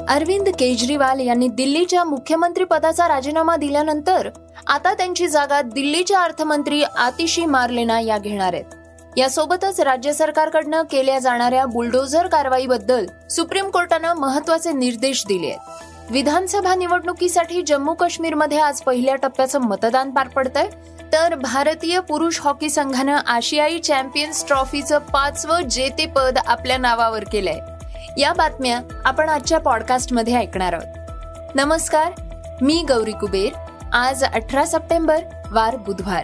अरविंद केजरीवाल यांनी दिल्लीच्या मुख्यमंत्री पदाचा राजीनामा दिल्यानंतर आता त्यांची जागा दिल्लीच्या अर्थमंत्री आतिशी मार्लेना या घेणार आहेत। यासोबतच राज्य सरकारकडनं केल्या जाणाऱ्या बुलडोझर कारवाईबद्दल सुप्रीम कोर्टानं महत्त्वाचे निर्देश दिले आहेत। विधानसभा निवडणुकीसाठी जम्मू काश्मीरमध्ये आज पहिल्या टप्प्याचं मतदान पार पडतंय, तर भारतीय पुरुष हॉकी संघानं आशियाई चॅम्पियन्स ट्रॉफीचं 5वं जेतेपद आपल्या नावावर केलंय। या बातम्या आपण आजच्या पॉडकास्टमध्ये ऐकणार आहोत। नमस्कार, मी गौरी कुबेर। आज 18 सप्टेंबर वार बुधवार।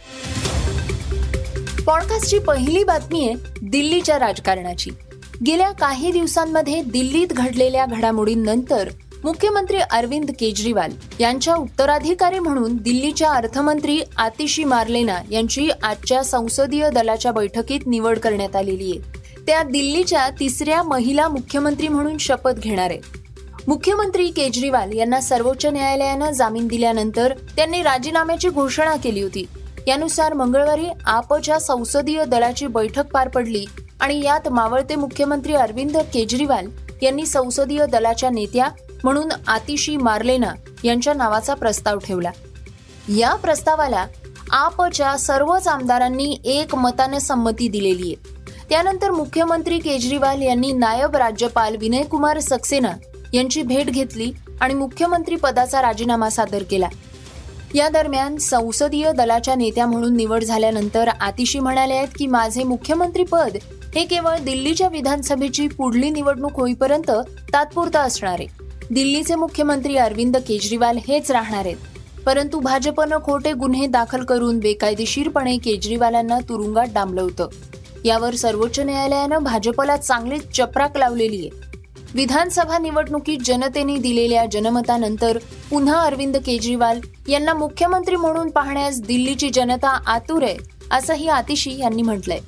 पॉडकास्टची पहिली बातमी आहे दिल्लीच्या राजकारणाची। गेल्या काही दिवसांमध्ये दिल्लीत घडलेल्या घडामोडींनंतर मुख्यमंत्री अरविंद केजरीवाल यांच्या उत्तराधिकारी म्हणून दिल्लीच्या अर्थमंत्री आतिशी मार्लेना यांची आजच्या संसदीय दलाच्या बैठकीत निवड करण्यात आलेली आहे। त्या दिल्लीच्या तिसऱ्या महिला मुख्यमंत्री म्हणून शपथ घेणार आहेत। मुख्यमंत्री केजरीवाल यांना सर्वोच्च न्यायालयानं जामीन दिल्यानंतर त्यांनी राजीनाम्याची घोषणा केली होती। यानुसार मंगळवारी आपच्या संसदीय दलाची बैठक पार पडली आणि यात मावळते मुख्यमंत्री अरविंद केजरीवाल यांनी संसदीय दलाच्या नेत्या म्हणून आतिशी मार्लेना यांच्या नावाचा प्रस्ताव ठेवला। या प्रस्तावाला आपच्या सर्वच आमदारांनी एकमतानं संमती दिलेली आहे। त्यानंतर मुख्यमंत्री केजरीवाल यांनी नायब राज्यपाल विनय कुमार सक्सेना यांची भेट घेतली आणि मुख्यमंत्री पदाचा राजीनामा सादर केला। या दरम्यान संसदीय दलाच्या नेत्या म्हणून निवड झाल्यानंतर आतिशी म्हणाले आहेत की माझे मुख्यमंत्री पद हे केवळ दिल्लीच्या विधानसभेची पुढली निवडणूक होईपर्यंत तात्पुरतं असणार आहे। दिल्लीचे मुख्यमंत्री अरविंद केजरीवाल हेच राहणार आहेत, परंतु भाजपनं खोटे गुन्हे दाखल करून बेकायदेशीरपणे केजरीवालांना तुरुंगात डांबलं होतं। यावर सर्वोच्च न्यायालयानं भाजपला चांगलीच चपराक लावलेली आहे। विधानसभा निवडणुकीत जनतेने दिलेल्या जनमतानंतर पुन्हा अरविंद केजरीवाल यांना मुख्यमंत्री म्हणून पाहण्यास दिल्लीची जनता आतुर आहे, असंही आतिशी यांनी म्हटलंय।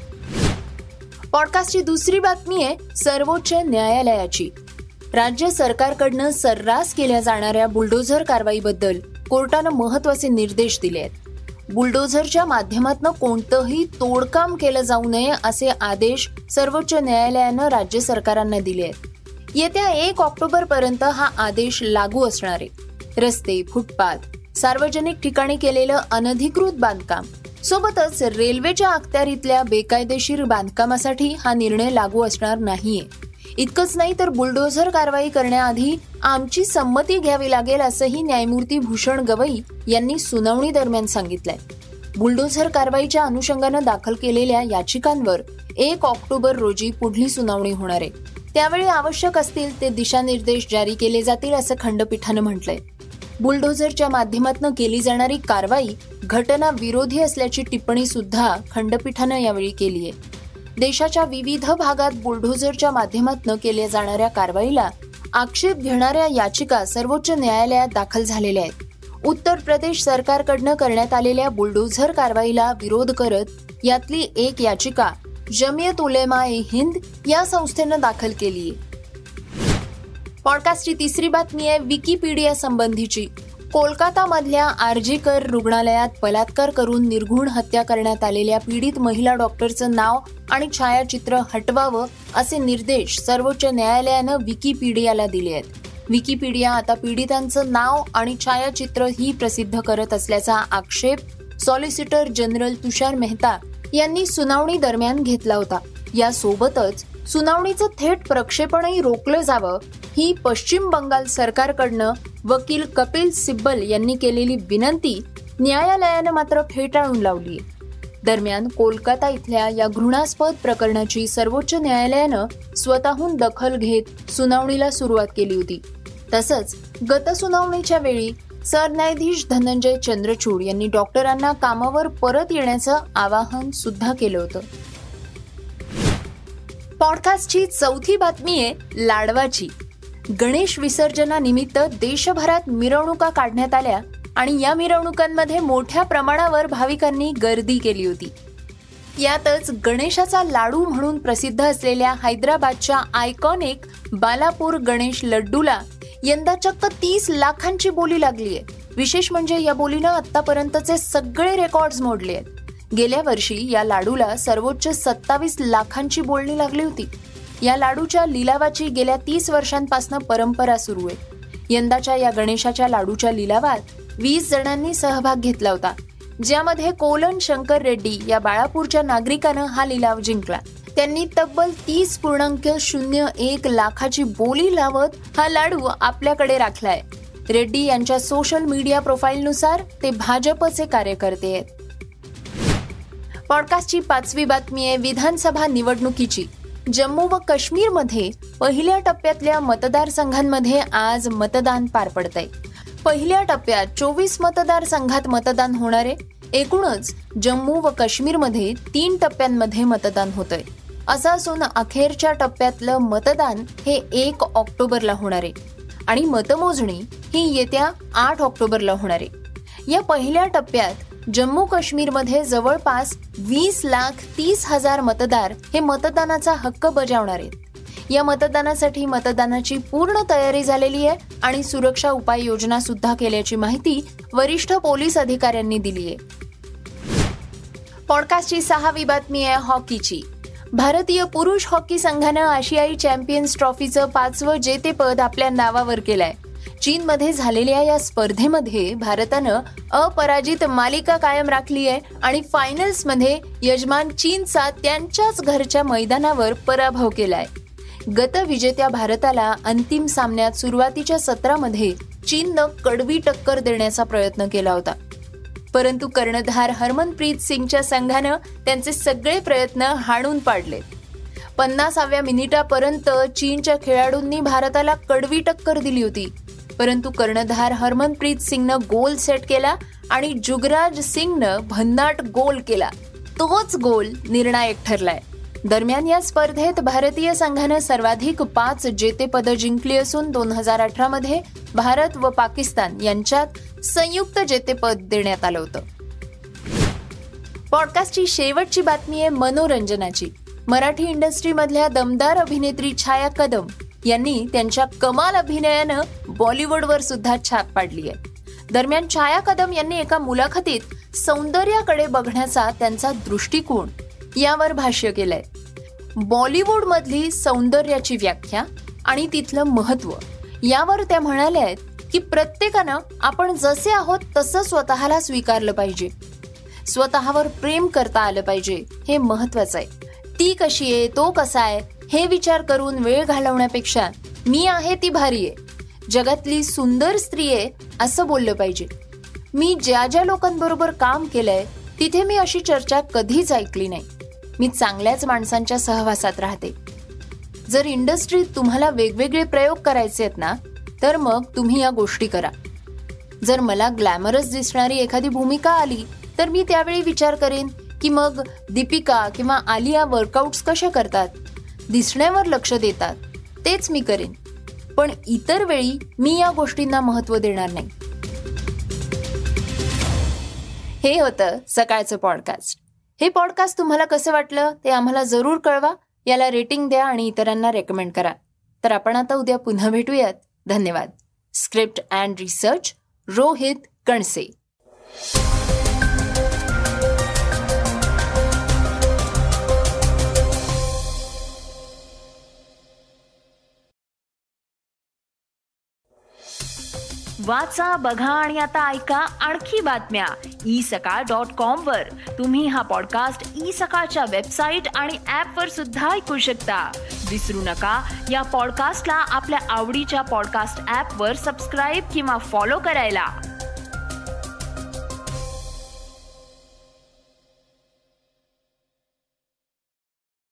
पॉडकास्टची दुसरी बातमी आहे सर्वोच्च न्यायालयाची। राज्य सरकारकडनं सर्रास केल्या जाणाऱ्या बुलडोझर कारवाईबद्दल कोर्टानं महत्त्वाचे निर्देश दिले आहेत। बुलडोझरच्या माध्यमातून कोणतंही तोडकाम केलं जाऊ नये असे आदेश सर्वोच्च न्यायालयानं राज्य सरकारांना दिले आहेत। येत्या 1 ऑक्टोबर पर्यंत हा आदेश लागू असणार आहे। रस्ते, फुटपाथ, सार्वजनिक ठिकाणी केलेलं अनधिकृत बांधकाम सोबतच रेल्वेच्या अखत्यारीतल्या बेकायदेशीर बांधकामासाठी हा निर्णय लागू असणार नाहीये। इतकंच नाही तर बुलडोझर कारवाई करण्याआधी आमची संमती घ्यावी लागेल असंही न्यायमूर्ती भूषण गवई यांनी सुनावणी दरम्यान सांगितलंय। बुलडोझर कारवाईच्या अनुषंगानं दाखल केलेल्या याचिकांवर 1 ऑक्टोबर रोजी पुढली सुनावणी होणार आहे। त्यावेळी आवश्यक असतील ते दिशानिर्देश जारी केले जातील असं खंडपीठानं म्हटलंय। बुलडोझरच्या माध्यमातून केली जाणारी कारवाई घटना विरोधी असल्याची टिप्पणी सुद्धा खंडपीठानं यावेळी केली आहे। देशाच्या विविध भागात बुलडोझरच्या माध्यमातून केल्या जाणाऱ्या कारवाईला आक्षेप घेणाऱ्या याचिका सर्वोच्च न्यायालयात दाखल झालेल्या आहेत। उत्तर प्रदेश सरकारकडनं करण्यात आलेल्या बुलडोझर कारवाईला विरोध करत यातली एक याचिका जमियत उलेमा-ए-हिंद या संस्थेनं दाखल केली आहे। पॉडकास्टची तिसरी बातमी आहे विकिपीडिया संबंधीची। कोलकातामधल्या आरजीकर रुग्णालयात बलात्कार करून निर्घृण हत्या करण्यात आलेल्या पीडित महिला डॉक्टरचं नाव आणि छायाचित्र हटवावं असे निर्देश सर्वोच्च न्यायालयानं विकिपीडियाला दिले आहेत। विकिपीडिया आता पीडितांचं नाव आणि छायाचित्र ही प्रसिद्ध करत असल्याचा आक्षेप सॉलिसिटर जनरल तुषार मेहता यांनी सुनावणी दरम्यान घेतला होता। यासोबतच सुनावणीचं थेट प्रक्षेपणही रोखलं जावं ही पश्चिम बंगाल सरकारकडनं वकील कपिल सिब्बल यांनी केलेली विनंती न्यायालयानं मात्र फेटाळून लावली। दरम्यान कोलकाता इथल्या या घृणास्पद प्रकरणाची सर्वोच्च न्यायालयानं स्वतःहून दखल घेत सुनावणीला सुरुवात केली होती। तसंच गत सुनावणीच्या वेळी सरन्यायाधीश धनंजय चंद्रचूड यांनी डॉक्टरांना कामावर परत येण्याचं आवाहन सुद्धा केलं होतं। पॉडकास्टची चौथी बातमी आहे लाडवाची। गणेश विसर्जनानिमित्त देशभरात मिरवणुका काढण्यात आल्या आणि या मिरवणुकांमध्ये मोठ्या प्रमाणावर भाविकांनी गर्दी केली होती। यातच गणेशाचा लाडू म्हणून प्रसिद्ध असलेल्या हैदराबादच्या आयकॉनिक बालापूर गणेश लड्डूला यंदा चक्क 30 लाखांची बोली लागली आहे। विशेष म्हणजे या बोलीनं आतापर्यंतचे सगळे रेकॉर्ड्स मोडले आहेत। गेल्या वर्षी या लाडूला सर्वोच्च 27 लाखांची बोलणी लागली होती। या लाडूच्या लिलावाची गेल्या 30 वर्षांपासून परंपरा सुरू आहे। यंदाच्या या गणेशाच्या लाडूच्या लिलावात 20 जणांनी सहभाग घेतला होता, ज्यामध्ये कोलन शंकर रेड्डी या बाळापूरच्या नागरिकानं हा लिलाव जिंकला। त्यांनी तब्बल 30.01 लाखाची बोली लावत हा लाडू आपल्याकडे राखलाय। रेड्डी यांच्या सोशल मीडिया प्रोफाईलनुसार ते भाजपचे कार्यकर्ते आहेत। पॉडकास्टची 5वी बातमी आहे विधानसभा निवडणुकीची। जम्मू व काश्मीरमध्ये पहिल्या टप्प्यातल्या मतदारसंघांमध्ये आज मतदान पार पडतंय। पहिल्या टप्प्यात 24 मतदारसंघात मतदान होणार आहे। एकूणच जम्मू व काश्मीरमध्ये 3 टप्प्यांमध्ये मतदान होतंय। असं असून अखेरच्या टप्प्यातलं मतदान हे 1 ऑक्टोबरला होणार आहे आणि मतमोजणी ही येत्या 8 ऑक्टोबरला होणार आहे। या पहिल्या टप्प्यात जम्मू काश्मीरमध्ये जवळपास 20,30,000 मतदार हे मतदानाचा हक्क बजावणार आहेत। या मतदानासाठी मतदानाची पूर्ण तयारी झालेली आहे आणि सुरक्षा उपाययोजना सुद्धा केल्याची माहिती वरिष्ठ पोलीस अधिकाऱ्यांनी दिली आहे। पॉडकास्टची 6वी बातमी आहे हॉकीची। भारतीय पुरुष हॉकी संघानं आशियाई चॅम्पियन्स ट्रॉफीचं 5वं जेतेपद आपल्या नावावर केलंय। चीनमध्ये झालेल्या या स्पर्धेमध्ये भारतानं अपराजित मालिका कायम राखली आहे आणि फायनल्समध्ये यजमान चीनचा त्यांच्याच घरच्या मैदानावर पराभव केलाय। गतविजेत्या भारताला अंतिम सामन्यात सुरुवातीच्या सत्रामध्ये चीननं कडवी टक्कर देण्याचा प्रयत्न केला होता, परंतु कर्णधार हरमनप्रीत सिंगच्या संघानं त्यांचे सगळे प्रयत्न हाणून पाडले। 50व्या मिनिटापर्यंत चीनच्या खेळाडूंनी भारताला कडवी टक्कर दिली होती, परंतु कर्णधार हरमनप्रीत सिंगनं गोल सेट केला आणि जुगराज सिंगनं भन्नाट गोल केला। तोच गोल निर्णायक ठरलाय। दरम्यान या स्पर्धेत भारतीय संघानं सर्वाधिक 5 जेतेपदं जिंकली असून 2018 मध्ये भारत व पाकिस्तान यांच्यात संयुक्त जेतेपद देण्यात आलं होतं। पॉडकास्टची शेवटची बातमी आहे मनोरंजनाची। मराठी इंडस्ट्रीमधल्या दमदार अभिनेत्री छाया कदम यांनी त्यांच्या कमाल अभिनयानं बॉलिवूडवर सुद्धा छाप पाडली आहे। दरम्यान छाया कदम यांनी एका मुलाखतीत सौंदर्याकडे बघण्याचा त्यांचा दृष्टिकोन यावर भाष्य केलंय। बॉलिवूडमधली सौंदर्याची व्याख्या आणि तिथलं महत्त्व यावर त्या म्हणाल्या आहेत की प्रत्येकानं आपण जसे आहोत तसं स्वतःला स्वीकारलं पाहिजे, स्वतःवर प्रेम करता आलं पाहिजे, हे महत्त्वाचं आहे। ती कशी आहे, तो कसा आहे हे विचार करून वेळ घालवण्यापेक्षा मी आहे ती भारी आहे, जगातली सुंदर स्त्री आहे असं बोललं पाहिजे। मी ज्या ज्या लोकांबरोबर काम केलंय तिथे मी अशी चर्चा कधीच ऐकली नाही। मी चांगल्याच माणसांच्या सहवासात राहते। जर इंडस्ट्रीत तुम्हाला वेगवेगळे प्रयोग करायचे आहेत ना, तर मग तुम्ही या गोष्टी करा। जर मला ग्लॅमरस दिसणारी एखादी भूमिका आली तर मी त्यावेळी विचार करेन की मग दीपिका किंवा आलिया वर्कआउट्स कसे करतात, दिसण्यावर लक्ष देतात, तेच मी करेन। पण इतर वेळी मी या गोष्टींना महत्त्व देणार नाही। हे होतं सकाळचं पॉडकास्ट। हे पॉडकास्ट तुम्हाला कसं वाटलं ते आम्हाला जरूर कळवा। याला रेटिंग द्या आणि इतरांना रेकमेंड करा। तर आपण आता उद्या पुन्हा भेटूयात। धन्यवाद। Script and research Rohit Kanse. वाचा, बघा आणि आता ऐका आणखी बातम्या isakal.com वर। तुम्ही हा पॉडकास्ट isakal वेबसाईट आणि ऍप वर सुद्धा ऐकू शकता। विसरू नका या पॉडकास्टला आपल्या आवडीच्या पॉडकास्ट ऍप वर सबस्क्राईब किंवा फॉलो करायला।